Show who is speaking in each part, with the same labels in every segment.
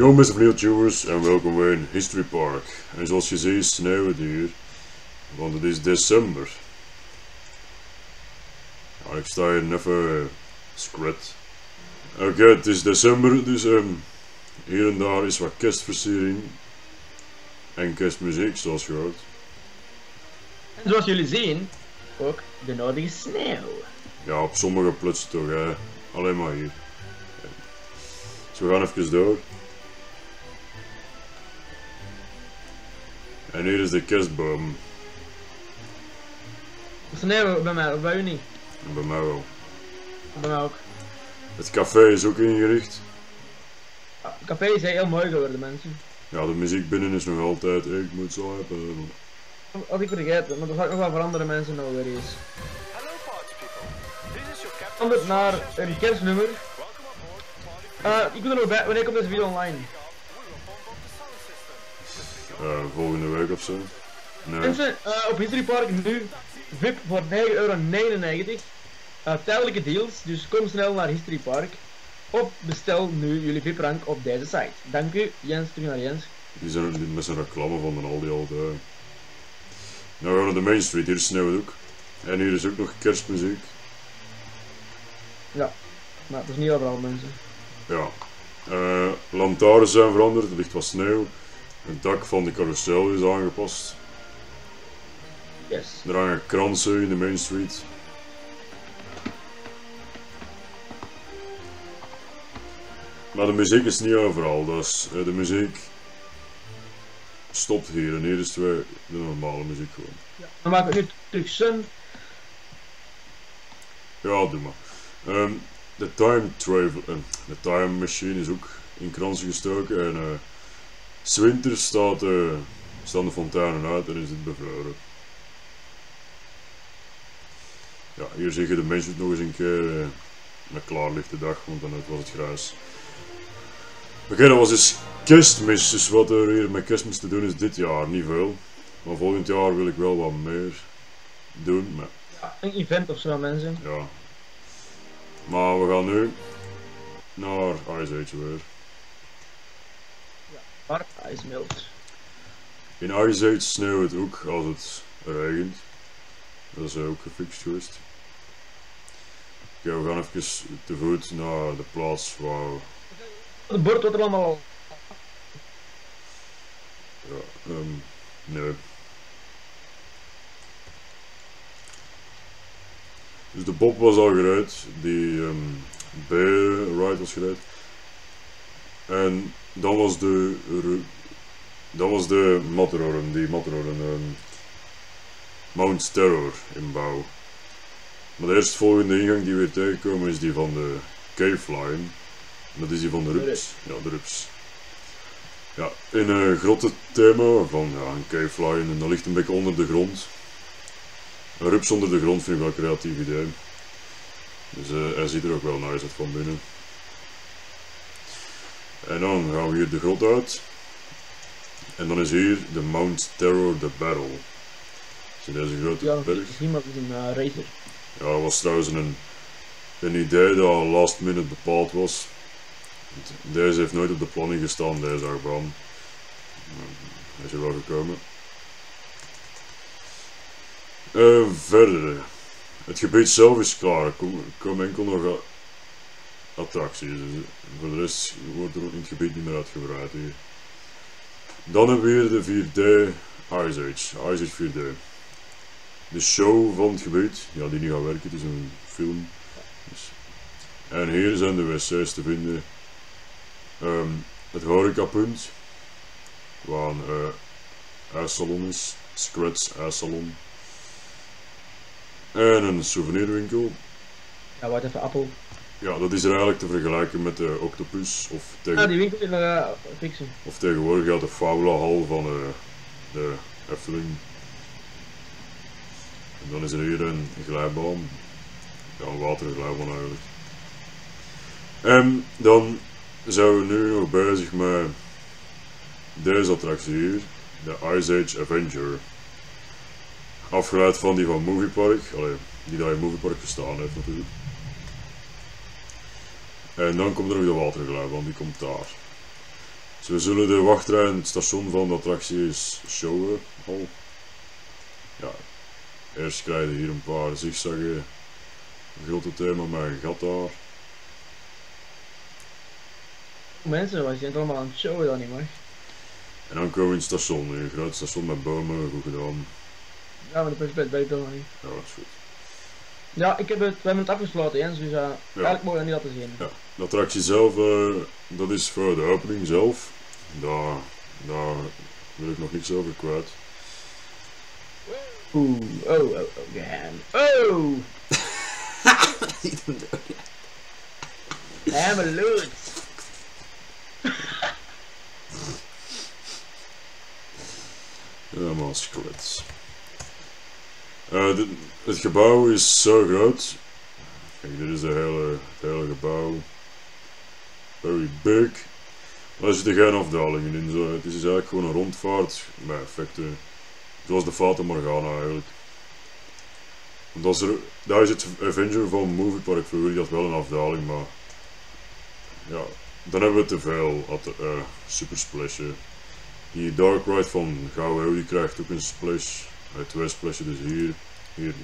Speaker 1: Hallo beste videoviewers en welkom bij een History Park. En zoals je ziet sneeuwt het hier, want het is december. Ja, ik sta hier even scrat. Oké, het is december, dus hier en daar is wat kerstversiering en kerstmuziek zoals je hoort.
Speaker 2: En zoals jullie zien, ook de nodige sneeuw.
Speaker 1: Ja, op sommige plutsen toch, hè. Alleen maar hier. Dus we gaan even door. En hier is de kerstboom.
Speaker 2: Sneeuw bij mij, of bij u niet?
Speaker 1: En bij mij wel.
Speaker 2: Bij mij ook.
Speaker 1: Het café is ook ingericht.
Speaker 2: Ja, het café is heel mooi geworden, mensen.
Speaker 1: Ja, de muziek binnen is nog altijd, ik moet zo hebben.
Speaker 2: Als ik vergeet, maar dat zal ik nog wel veranderen, mensen, nou weer eens. Veranderd naar een kerstnummer. Ik moet er nog bij, wanneer komt deze video online?
Speaker 1: Volgende week of zo. Nee.
Speaker 2: Mensen, op History Park nu VIP voor €9,99 €. Tijdelijke deals, dus kom snel naar History Park. Of bestel nu jullie VIP-rank op deze site. Dank u, Jens, terug naar Jens.
Speaker 1: Die zijn met zijn reclame van de Aldi altijd. Nou gaan we naar de Main Street, hier sneeuwt het ook. En hier is ook nog kerstmuziek.
Speaker 2: Ja, maar dat is niet overal, mensen.
Speaker 1: Ja. Lantaarns zijn veranderd, er ligt wat sneeuw. Het dak van de carousel is aangepast.
Speaker 2: Yes.
Speaker 1: Er hangen kransen in de Main Street. Maar de muziek is niet overal, dus de muziek stopt hier en hier is de normale muziek gewoon.
Speaker 2: Ja. Dan maken we nu terug sun.
Speaker 1: Ja, doe maar. De time machine is ook in kransen gestoken en 's winters staan de fonteinen uit en is het bevroren. Ja, hier zie je de mensen nog eens een keer met klaarlichte dag, want dan was het grijs. Oké, dat was dus kerstmis, dus wat er hier met kerstmis te doen is dit jaar, niet veel. Maar volgend jaar wil ik wel wat meer doen, maar...
Speaker 2: Ja, een event of zo, mensen.
Speaker 1: Ja. Maar we gaan nu naar Ice Age weer.
Speaker 2: Ja, maar ijsmelt.
Speaker 1: In Ice Age sneeuwt het ook als het regent. Dat is ook gefixt geweest. Oké, we gaan even te voet naar de plaats waar...
Speaker 2: Het bord wordt er allemaal al.
Speaker 1: Ja, nee. Dus de Bob was al gereed, die B-ride was gereed. En dan was de Matterhorn, Mount Terror in bouw. Maar de eerstvolgende ingang die we tegenkomen is die van de Cave Lion. Dat is die van de rups. Ja, de rups. Ja, in een grotte thema van ja, een Cave Lion en dat ligt een beetje onder de grond. Een rups onder de grond vind ik wel een creatief idee. Dus hij ziet er ook wel nice uit van binnen. En dan gaan we hier de grot uit. En dan is hier de Mount Terror the Battle. Zie je deze grote
Speaker 2: Ja,
Speaker 1: berg?
Speaker 2: iemand is een racer.
Speaker 1: Ja, dat was trouwens een idee dat al last minute bepaald was. Deze heeft nooit op de planning gestaan, deze achtbaan. Hij is er wel gekomen. Verder. Het gebied zelf is klaar. Er komen enkel nog attracties. Dus voor de rest wordt er in het gebied niet meer uitgebreid hier. Dan hebben we hier de 4D Ice Age 4D. De show van het gebied, ja die niet gaat werken, het is een film. Dus. En hier zijn de wc's te vinden. Het horecapunt, waar een ijssalon is, Scratch ijssalon. En een souvenirwinkel.
Speaker 2: Ja, wacht even, appel.
Speaker 1: Ja, dat is er eigenlijk te vergelijken met de Octopus of,
Speaker 2: Die winkel is nog fixen.
Speaker 1: of tegenwoordig ja, de Faula-hal van de Efteling. En dan is er hier een glijbaan. Ja, een waterglijbaan eigenlijk. En dan zijn we nu nog bezig met deze attractie hier, de Ice Age Avenger. Afgeleid van die van Moviepark, die daar in Moviepark gestaan heeft natuurlijk. En dan komt er nog de waterglijbaan, die komt daar. Dus we zullen de wachtrij in het station van de attractie eens showen al. Ja, eerst krijg je hier een paar zigzaggen, een grote thema met een gat daar.
Speaker 2: Mensen, wat zijn het allemaal aan het showen dan niet mag.
Speaker 1: En dan komen we in het station, een groot station met bomen, goed gedaan.
Speaker 2: Ja, maar de persbed weet ik toch nog niet.
Speaker 1: Ja, dat is goed.
Speaker 2: Ja, we hebben het afgesloten, Jens, dus eigenlijk mogen we dat niet laten zien.
Speaker 1: Ja, de attractie zelf, dat is voor de opening zelf. Daar wil ik nog niks over kwijt.
Speaker 2: Oeh, oh, oh. Hammerloot.
Speaker 1: Helemaal skelets. Het gebouw is zo groot. Kijk, dit is het hele gebouw. Very big. Maar er zitten geen afdalingen in. Zo. Het is dus eigenlijk gewoon een rondvaart met effecten. Zoals de Fata Morgana eigenlijk. Want daar is het Avenger van Movie Park vroeger, die had wel een afdaling, maar ja, dan hebben we te veel super splashen. Die Dark Ride van Gouw die krijgt ook een splash. 2 splashen, dus hier niet.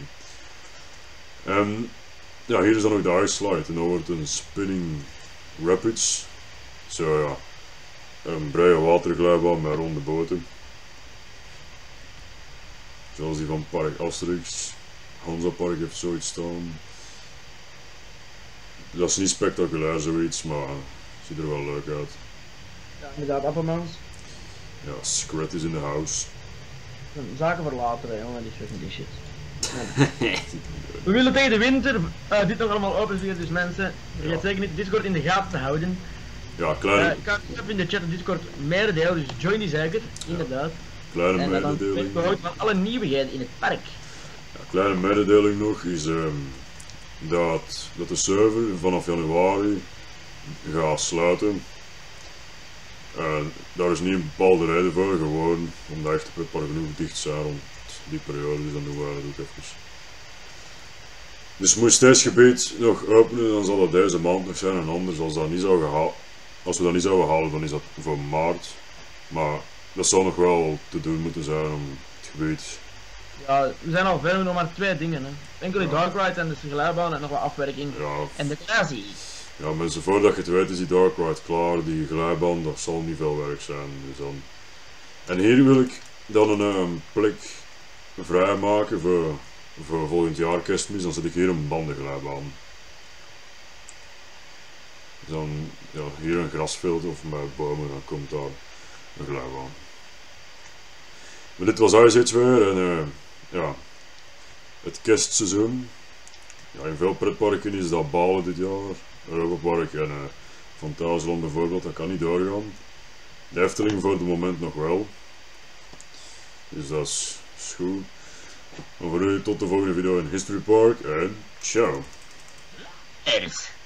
Speaker 1: En ja, hier is dan ook de Ice Slide en dan wordt het een Spinning Rapids. Zo ja, een brede waterglijbaan met ronde boten. Zoals die van Park Asterix. Hansa Park heeft zoiets staan. Dat is niet spectaculair zoiets, maar het ziet er wel leuk uit.
Speaker 2: Ja, inderdaad, Appelmans.
Speaker 1: Ja, Scrat is in the house.
Speaker 2: Zaken voor later, hè, jongen, die shit met die shit. Ja. We willen tegen de winter dit nog allemaal openzetten, dus mensen, vergeet zeker niet Discord in de gaten te houden.
Speaker 1: Ja, kleine...
Speaker 2: ik kan even in de chat op Discord mededelen, dus join die zeker, inderdaad.
Speaker 1: Kleine
Speaker 2: en
Speaker 1: mededeling.
Speaker 2: dan van alle nieuwigheden in het park.
Speaker 1: Ja, kleine mededeling nog is dat de server vanaf januari gaat sluiten. Daar is niet een bepaalde reden voor, gewoon omdat echt de park genoeg dicht zijn rond die periode, dus dan doen we dat ook even. Dus moest deze gebied nog openen, dan zal dat deze maand nog zijn, en anders als we dat niet zouden halen, dan is dat voor maart. Maar dat zou nog wel te doen moeten zijn om het gebied.
Speaker 2: Ja, we zijn al verder, nog maar 2 dingen, hè. Enkel die Dark Ride en de glijbaan en nog wat afwerking.
Speaker 1: Ja,
Speaker 2: en decoratie.
Speaker 1: ja, mensen, voordat je het weet is die Dark Ride klaar, die glijbaan, dat zal niet veel werk zijn. Dus dan... En hier wil ik dan een plek vrijmaken voor volgend jaar kerstmis, dan zet ik hier een bandenglijbaan. Dus dan ja, hier een grasveld of met bomen, dan komt daar een glijbaan. Maar dit was huisiets weer en ja, het kerstseizoen. Ja, in veel pretparken is dat balen dit jaar. Europa Park en Fantasieland bijvoorbeeld, dat kan niet doorgaan. De Efteling voor het moment nog wel. Dus dat is goed. Maar voor nu tot de volgende video in History Park en ciao!
Speaker 2: Ernst.